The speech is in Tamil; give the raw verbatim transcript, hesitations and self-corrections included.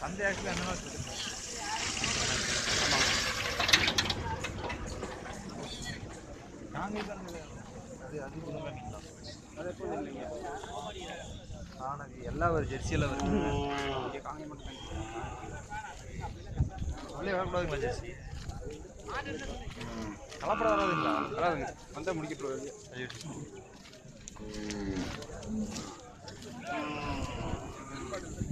அந்த ஆக்சுவலி அந்த மாதிரி நாங்கள் அது அது கொடுங்க அது எப்போது இல்லைங்க ஆனால் அது எல்லாம் ஒரு ஜெர்சியில் வருது காங்கி மட்டும் உள்ளே வரக்கூடாதுங்களா ஜெர்சி கலப்பட வராதுங்களா வராதுங்க வந்தால் முடிக்கிட்டு வருது